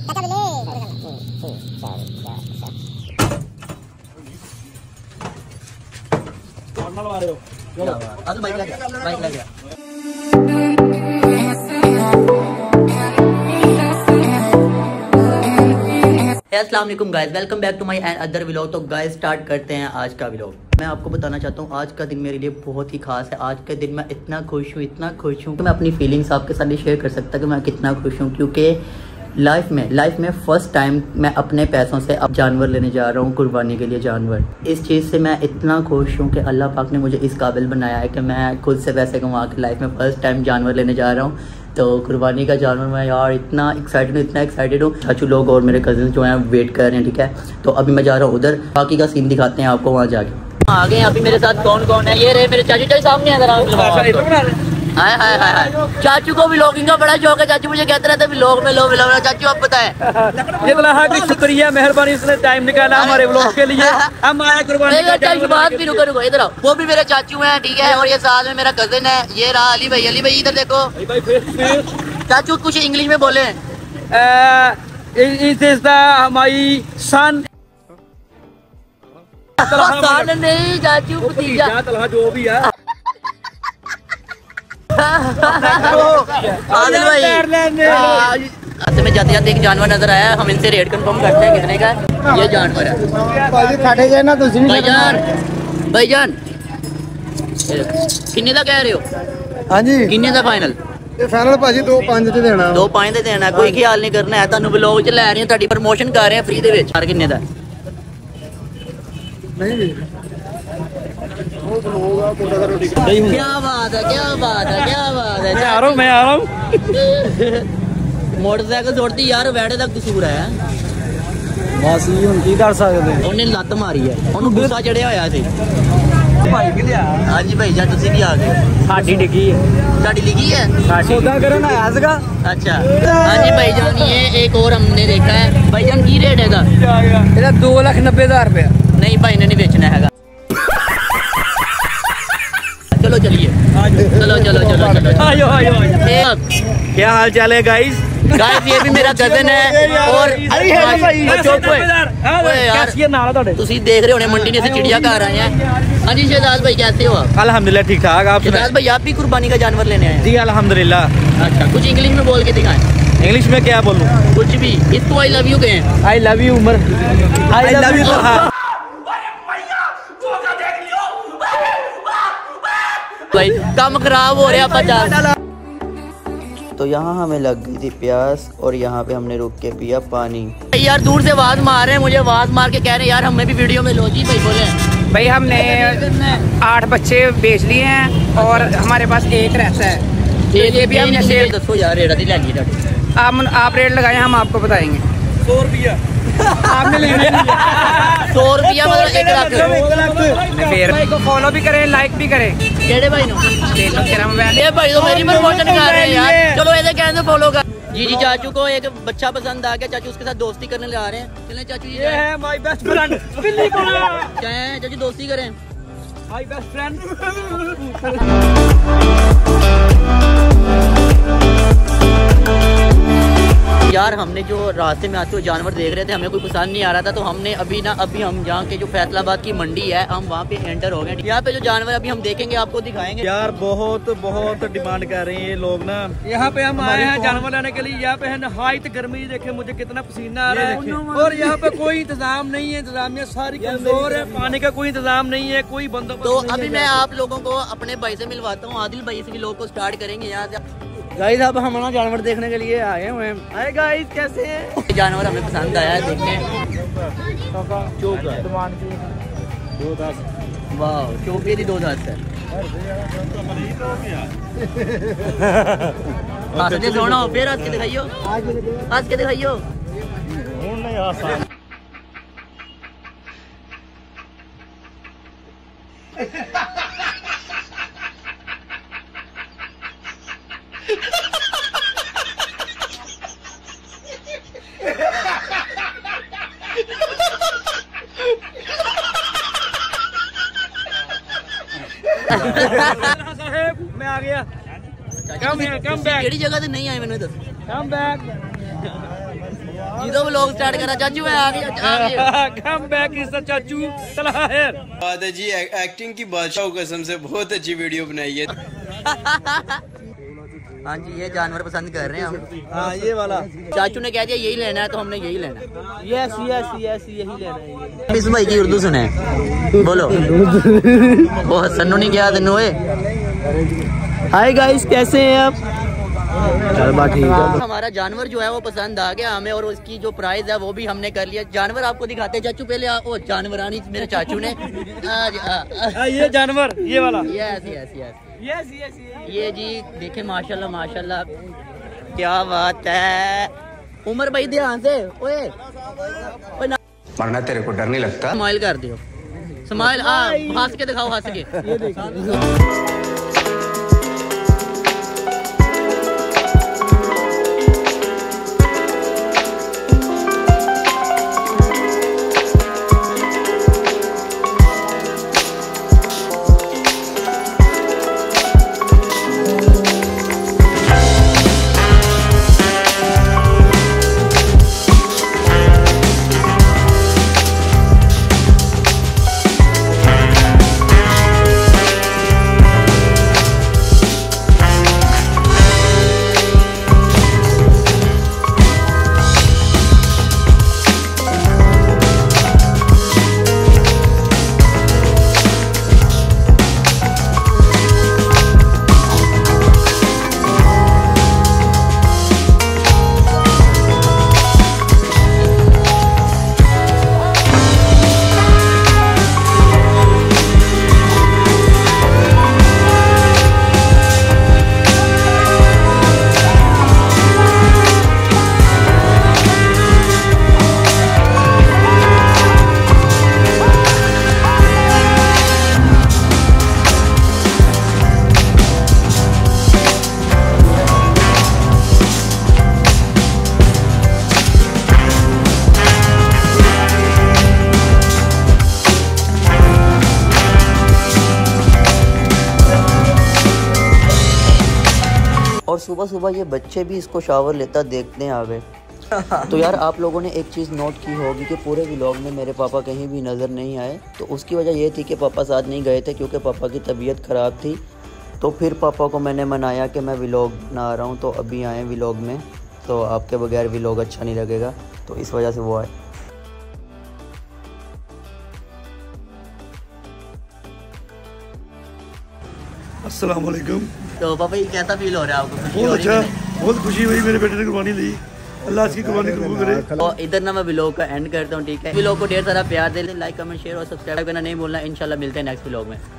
अस्सलाम वालेकुम guys, welcome back to my other vlog. तो गाइस स्टार्ट करते हैं आज का व्लॉग। मैं आपको बताना चाहता हूँ आज का दिन मेरे लिए बहुत ही खास है। आज के दिन मैं इतना खुश हूँ कि मैं अपनी फीलिंग्स आपके साथ शेयर कर सकता कि मैं कितना खुश हूँ, क्योंकि लाइफ में फर्स्ट टाइम मैं अपने पैसों से अब जानवर लेने जा रहा हूँ, कुर्बानी के लिए जानवर। इस चीज़ से मैं इतना खुश हूँ कि अल्लाह पाक ने मुझे इस काबिल बनाया है कि मैं खुद से पैसे कमा के लाइफ में फ़र्स्ट टाइम जानवर लेने जा रहा हूँ। तो कुर्बानी का जानवर मैं यार इतना एक्साइटेड हूँ। चाचू लोग और मेरे कजिन जो हैं वेट कर रहे हैं, ठीक है। तो अभी मैं जा रहा हूँ उधर, बाकी का सीन दिखाते हैं आपको वहाँ जाके। आ गए अभी मेरे साथ कौन कौन है, ये रहे मेरे चाचू चाचू सामने है। हाय चाचू को व्लॉगिंग का बड़ा शौक है। चाचू मुझे कहते रहते व्लॉग में लो। चाचू आप बताएं। शुक्रिया, मेहरबानी, इसने टाइम निकाला हमारे व्लॉग के लिए। हम आए कुर्बानी का बात भी रुको इधर आओ। वो भी मेरे चाचू हैं, ठीक है, और ये साथ में मेरा कजिन है। ये रहा अली भाई इधर देखो। चाचू कुछ इंग्लिश में बोले। हमारी सन नहीं चाचू भतीजा जो भी है। आदिल भाई में जाते जाते एक जानवर नजर आया। हम इनसे रेट कंफर्म करते हैं कितने का ये जानवर है। भाईजान किन्ने का कह रहे हो? हाँ जी, किन्ने का फाइनल? फाइनल भाजी 2.5 ਤੇ ਦੇਣਾ। 2.5 ਤੇ ਦੇਣਾ, कोई ख्याल नहीं करना है। ਤੁਹਾਨੂੰ ਵਲੌਗ ਚ ਲੈ ਰਹੇ ਹਾਂ, ਤੁਹਾਡੀ ਪ੍ਰਮੋਸ਼ਨ ਕਰ ਰਹੇ ਹਾਂ ਫ੍ਰੀ ਦੇ ਵਿੱਚ। ਯਾਰ ਕਿੰਨੇ ਦਾ? नहीं क्या बात है। मैं आ रहा हूँ। मोटरसाइकिल छोड़ती यार, वैड़े का कसूर है। बस की कर सकते ਉਹਨੇ ਲੱਤ ਮਾਰੀ ਹੈ, ਉਹਨੂੰ ਗੁੱਸਾ ਚੜਿਆ ਹੋਇਆ ਸੀ। ਹਾਂਜੀ ਭਾਈ ਜਾਨ ਤੁਸੀਂ ਵੀ ਆ ਗਏ। साड़ी डिगी है, साड़ी लिखी है। सौदा करन आया ਸੀਗਾ। अच्छा हाँ जी भाईजान, ये एक और हमने देखा है। भाईजान की रेट है? ਇਹਦਾ 2,90,000 रुपया। नहीं भाई ने नहीं बेचना है। चलो चलिए, चलो। आयो। क्या हाल चाल है गाइस? ये भी मेरा कजन है। और तुसी देख रहे होने मंडी ने से चिड़िया घर आए हैं। हाँ जी शहजाद भाई कैसे हो आप? अल्हम्दुलिल्लाह ठीक ठाक। आप शहजाद भाई आप भी कुर्बानी का जानवर लेने आए? जी अल्हम्दुलिल्लाह। अच्छा कुछ इंग्लिश में बोल के दिखाएं। इंग्लिश में क्या बोलूं? कुछ भी। इसको आई लव यू कहें। I love you Umar. I love you. भाई काम खराब हो रहा। तो यहाँ हमें लग गई थी प्यास और यहाँ पे हमने रुक के पिया पानी। यार दूर से आवाज मार रहे हैं मुझे, आवाज मार के कह रहे हैं यार हमें भी वीडियो में लो। जी भाई बोले। भाई हमने 8 बच्चे बेच लिए हैं और हमारे पास एक रहता है। ये भी हमने सेल। दसो यार रेट आप रेट लगाए, हम आपको बताएंगे। 100 रुपया आपने लेना 100 रुपया मतलब 1 लाख। फिर भाई को फॉलो भी करें, लाइक भी करें। केड़े भाई नो? ये भाई तो मेरी प्रमोशन कर रहे हैं यार। चलो ऐसे कहने फॉलो कर। जी चाचू को एक बच्चा पसंद आ गया, चाचू उसके साथ दोस्ती करने जा रहे हैं। चलें चाचू, ये है माय बेस्ट फ्रेंड। क्या है चाचू, दोस्ती करें। My best friend. यार हमने जो रास्ते में आते हुए जानवर देख रहे थे, हमें कोई पसंद नहीं आ रहा था। तो हमने अभी हम यहाँ के जो फैसलाबाद की मंडी है, हम वहाँ पे एंटर हो गए। यहाँ पे जो जानवर अभी हम देखेंगे आपको दिखाएंगे। यार बहुत डिमांड कर रहे हैं ये लोग ना। यहाँ पे हम आए हैं जानवर लेने के लिए। यहाँ पे है नहायत गर्मी, देखे मुझे कितना पसीना आ रहा है। और यहाँ पे कोई इंतजाम नहीं है, इंतजामिया सारी कमजोर है, पानी का कोई इंतजाम नहीं है, कोई बंदोबस्त। तो अभी मैं आप लोगों को अपने भाई से मिलवाता हूँ। आदिल भाई से लोग को स्टार्ट करेंगे यहाँ से। गाइस अब हम ना जानवर देखने के लिए आए हुए हैं। हाय गाइस कैसे हैं? जानवर हमें पसंद आया है, देखते हैं। वाह चौकी थी 2,10 है। सोना फिर आज के दिखाइयो। मैं आ गया। Come back. केड़ी जगह से नहीं आए मैंने दस। Come back. Zero vlog start करा चाचू मैं आ गया कम बैक इज द चाचू तलाहिर। दादा जी एक्टिंग की बादशाह कसम से बहुत अच्छी वीडियो बनाई है। हाँ जी ये जानवर पसंद कर रहे हैं हम। हाँ ये वाला चाचू ने कह दिया यही लेना है तो हमने यही लेना है। यस यस यस यही लेना है। इस भाई की उर्दू सुने बोलो। वो सन्नू नहीं गया तेनू। हाय गाइस कैसे हैं आप? चल बात ठीक है। हमारा जानवर जो है वो पसंद आ गया हमें और उसकी जो प्राइस है वो भी हमने कर लिया। जानवर आपको दिखाते चाचू पहले। वो जानवरानी मेरे चाचू ने ये जानवर ये वाला। Yes yes yes yes yes ये जी देखे माशाल्लाह माशाल्लाह क्या बात है। उमर भाई ध्यान से ओए मरना तेरे को डर नहीं लगता? स्माइल कर दियो स्माइल। हंस के दिखाओ हंस के। और सुबह सुबह ये बच्चे भी इसको शावर लेता देखने आ गए। तो यार आप लोगों ने एक चीज़ नोट की होगी कि पूरे व्लॉग में मेरे पापा कहीं भी नज़र नहीं आए। तो उसकी वजह ये थी कि पापा साथ नहीं गए थे क्योंकि पापा की तबीयत ख़राब थी। तो फिर पापा को मैंने मनाया कि मैं व्लॉग ना आ रहा हूँ तो अभी आए व्लॉग में। तो आपके बगैर व्लॉग अच्छा नहीं लगेगा तो इस वजह से वो आए। अस्सलाम वालेकुम। तो पापा ये कैसा फील हो रहा है आपको? खुशी हो बहुत रही है? अच्छा, बहुत खुशी हुई मेरे बेटे ने कुर्बानी ली। अल्लाह इसकी कुर्बानी कबूल करे। तो इधर ना मैं व्लॉग का एंड करता हूँ ठीक है। व्लॉग को ढेर सारा प्यार दे, लाइक कमेंट शेयर और सब्सक्राइब करना नहीं भूलना। इंशाल्लाह मिलते हैं नेक्स्ट व्लॉग में।